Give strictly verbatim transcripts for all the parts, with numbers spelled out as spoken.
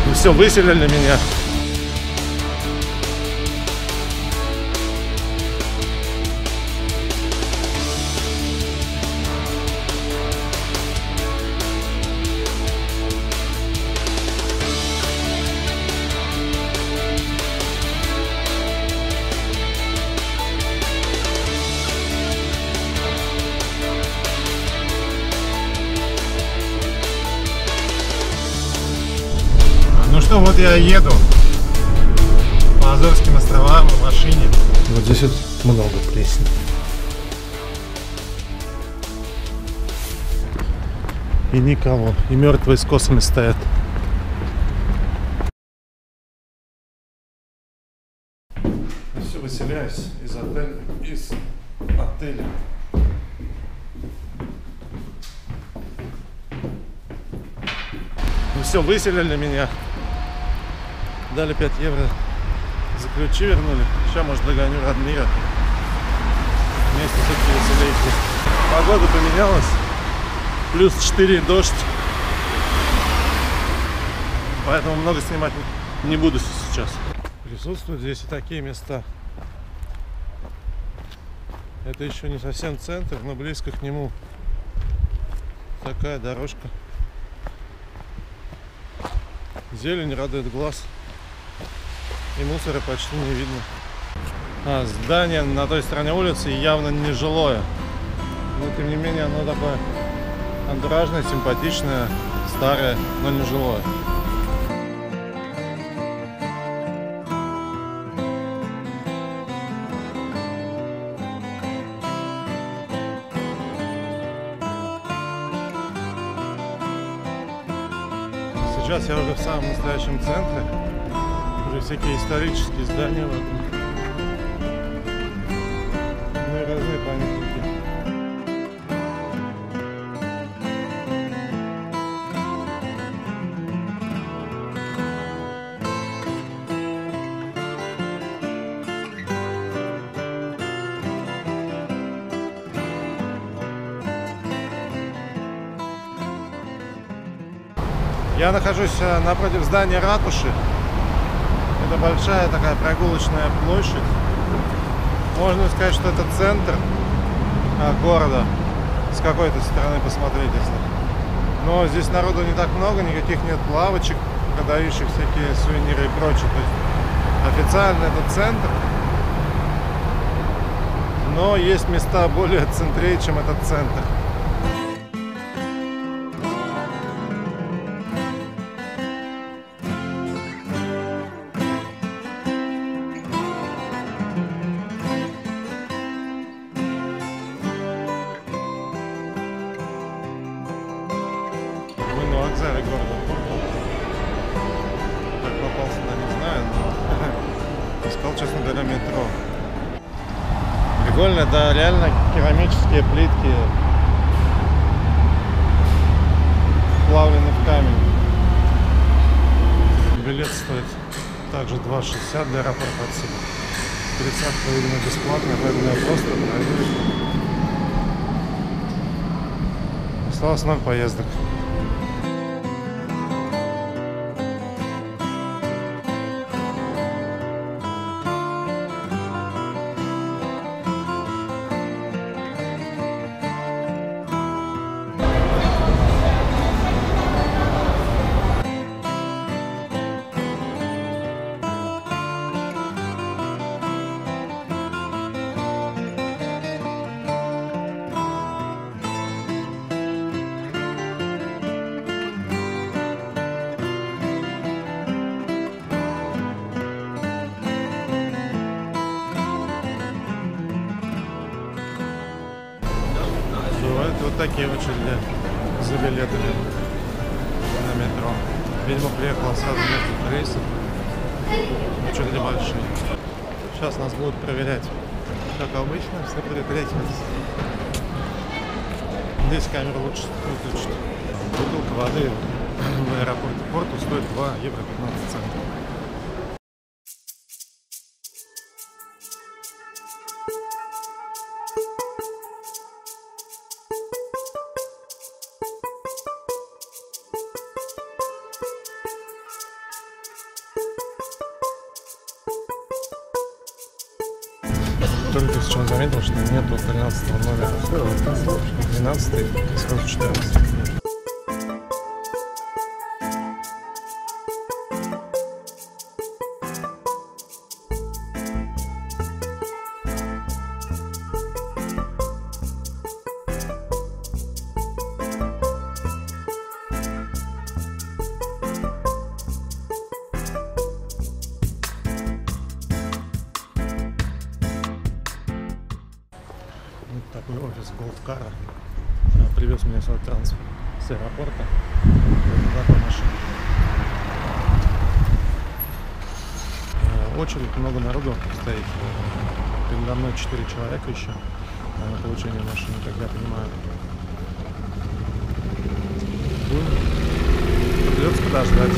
Ну все, выселили меня. Ну что, вот я еду по Азорским островам в машине. Вот здесь вот много плесени. И никого. И мертвые с косами стоят. Я все выселяюсь из отеля. Из отеля. Ну все, выселили меня. Дали пять евро за ключи, вернули. Сейчас, может, догоню Радмира. Вместе все-таки веселейте. Погода поменялась. Плюс четыре, дождь. Поэтому много снимать не буду сейчас. Присутствуют здесь и такие места. Это еще не совсем центр, но близко к нему. Такая дорожка. Зелень радует глаз. И мусора почти не видно. А здание на той стороне улицы явно не жилое. Но тем не менее оно такое антуражное, симпатичное, старое, но не жилое. Сейчас я уже в самом настоящем центре. Уже всякие исторические здания вокруг. Ну и разные памятники. Я нахожусь напротив здания ратуши. Это большая такая прогулочная площадь. Можно сказать, что это центр города. С какой-то стороны посмотреть, если. Но здесь народу не так много, никаких нет лавочек, продающих всякие сувениры и прочее. То есть официально это центр. Но есть места более центрее, чем этот центр. Вокзале города. Как попал сюда, не знаю, но искал, честно говоря, метро. Прикольно, да, реально керамические плитки вплавлены в камень. Билет стоит также два шестьдесят для аэропорта отсюда. Тридцатка, видимо, бесплатная, поэтому я просто проверю. Осталось ноль поездок. Вот такие очереди за билетами на метро. Видимо, приехала сразу несколько рейсов. Очереди большие. Сейчас нас будут проверять. Как обычно, все предприятельницы. Здесь камеру лучше выключить. Бутылка воды в аэропорте Порту стоит два евро пятнадцать центов. только сейчас заметил, что нету тринадцатого номера. двенадцатый, сразу четырнадцатый. Такой офис Голдкара привез меня свой трансфер с аэропорта туда по машине. Очередь, много народу стоит. Передо мной четыре человека еще на получение машины, как я понимаю. Придется подождать.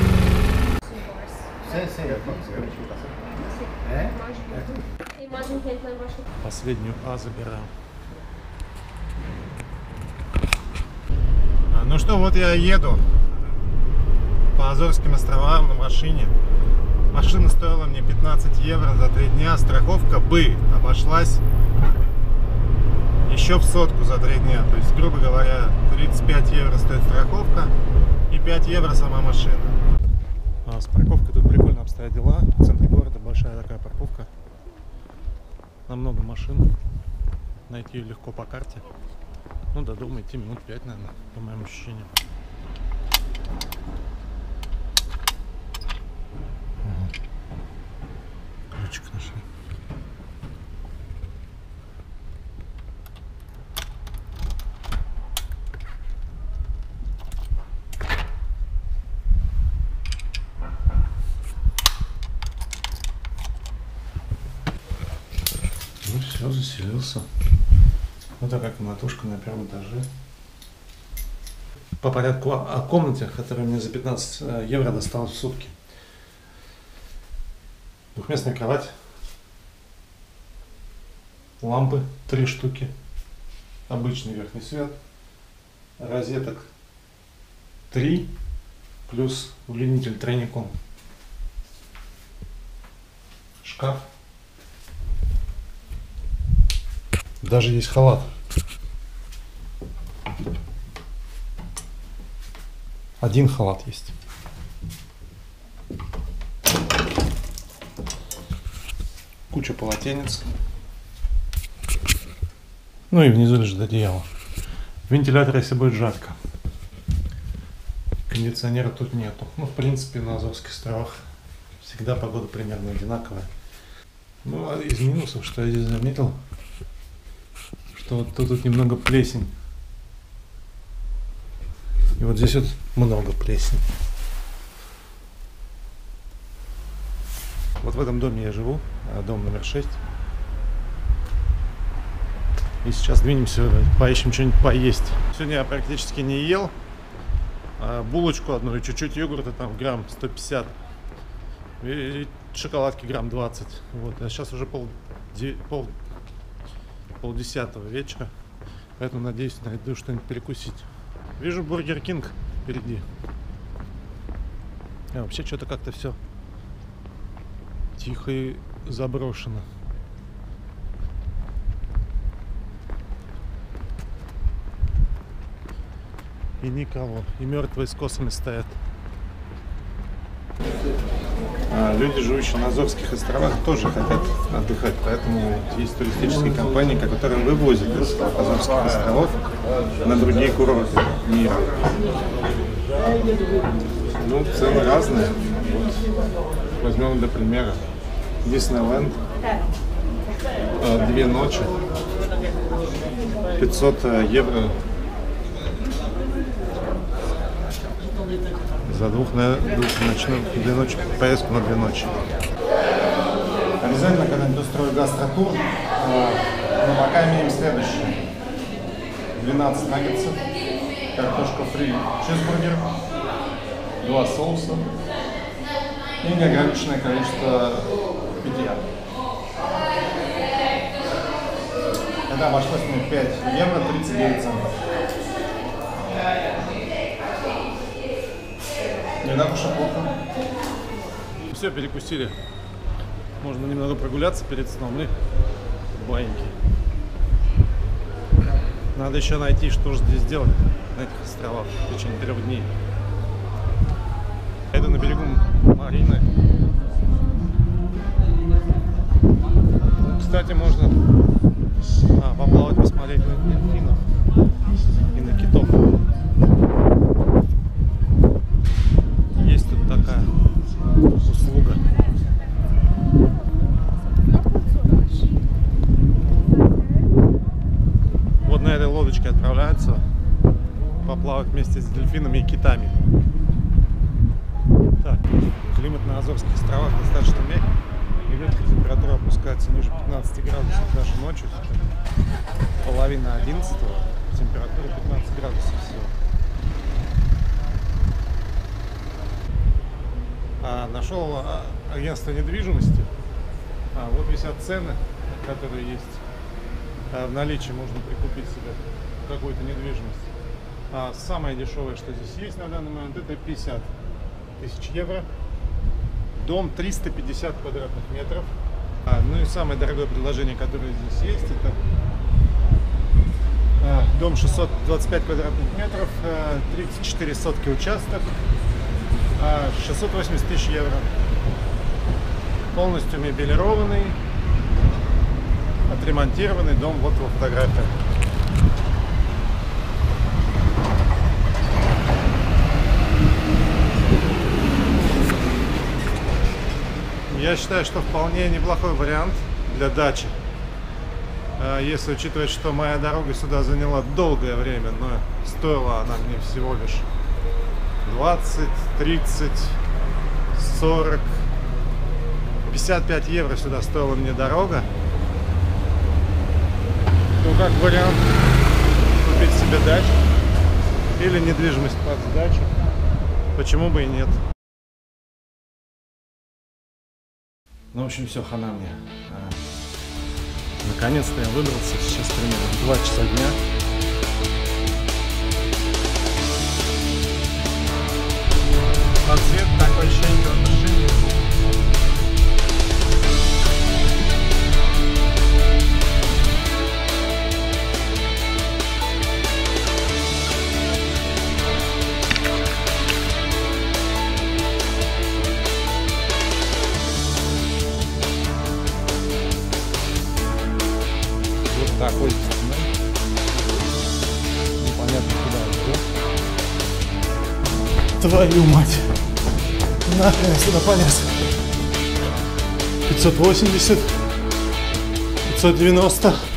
Последнюю А забираю. Ну что, вот я еду по Азорским островам на машине. Машина стоила мне пятнадцать евро за три дня. Страховка бы обошлась еще в сотку за три дня. То есть, грубо говоря, тридцать пять евро стоит страховка и пять евро сама машина. А с парковкой тут прикольно обстоят дела. В центре города большая такая парковка. На много машин. Найти ее легко по карте. Ну, до дома идти минут пять, наверное, по моим ощущениям. Ага. Ключик нашли. Ну все, заселился. Вот такая комнатушка на первом этаже. По порядку о комнате, которая мне за пятнадцать евро досталась в сутки. Двухместная кровать. Лампы три штуки. Обычный верхний свет. Розеток три. Плюс удлинитель тройником. Шкаф. Даже есть халат. Один халат есть. Куча полотенец. Ну и внизу лежит одеяло. Вентилятор, если будет жарко. Кондиционера тут нету. Ну, в принципе, на Азорских островах всегда погода примерно одинаковая. Ну, а из минусов, что я здесь заметил, что вот тут, тут немного плесень. И вот здесь вот много плесени. Вот в этом доме я живу, дом номер шесть. И сейчас двинемся, поищем что-нибудь поесть. Сегодня я практически не ел. Булочку одну и чуть-чуть йогурта, там грамм сто пятьдесят. И шоколадки грамм двадцать. Вот. А сейчас уже пол, пол, полдесятого вечера. Поэтому, надеюсь, найду что-нибудь перекусить. Вижу Бургер Кинг впереди. А вообще что-то как-то все тихо и заброшено. И никого. И мертвые с косами стоят. А люди, живущие на Азорских островах, тоже хотят отдыхать. Поэтому есть туристические компании, которые вывозят из Азорских островов на другие курорты мира. Ну, цены разные. Вот. Возьмем, для примера, Диснейленд. Две ночи. пятьсот евро. За двух на ночную две ночи, поездку на две ночи. Обязательно когда-нибудь устрою гастротур, но пока имеем следующее: двенадцать наггетсов, картошка фри, чизбургер, два соуса и неограниченное количество питья. Это обошлось мне пять евро тридцать девять центов. Не так уж и плохо. Все, перекусили. Можно немного прогуляться перед сном и маленький. Надо еще найти, что же здесь делать на этих островах в течение трех дней. Я иду на берегу Марины. Кстати, можно а, поплавать, посмотреть на дельфинов и на китов. Есть тут такая услуга. Вот на этой лодочке отправляются поплавать вместе с дельфинами и китами. Так, климат на Азорских островах достаточно мягкий. Температура опускается ниже пятнадцати градусов даже ночью. Половина одиннадцатого, температура пятнадцать градусов всего. А, нашел агентство недвижимости. А, вот висят цены, которые есть. А, в наличии можно прикупить себе какую-то недвижимость. А, самое дешевое, что здесь есть на данный момент, это пятьдесят тысяч евро. Дом триста пятьдесят квадратных метров. А, ну и самое дорогое предложение, которое здесь есть, это а, дом шестьсот двадцать пять квадратных метров, а, тридцать четыре сотки участок, а, шестьсот восемьдесят тысяч евро. Полностью мебелированный, отремонтированный дом. Вот его фотография. Я считаю, что вполне неплохой вариант для дачи. Если учитывать, что моя дорога сюда заняла долгое время, но стоила она мне всего лишь двадцать, тридцать, сорок, пятьдесят пять евро сюда стоила мне дорога. Ну, как вариант купить себе дачу или недвижимость под сдачу, почему бы и нет. Ну, в общем, все, хана мне. Наконец-то я выбрался. Сейчас примерно два часа дня. А цвет такой ощущение в машине. Такой стеной. Непонятно куда идет. Твою мать! Нахрен я сюда полез. пятьсот восемьдесят, пятьсот девяносто.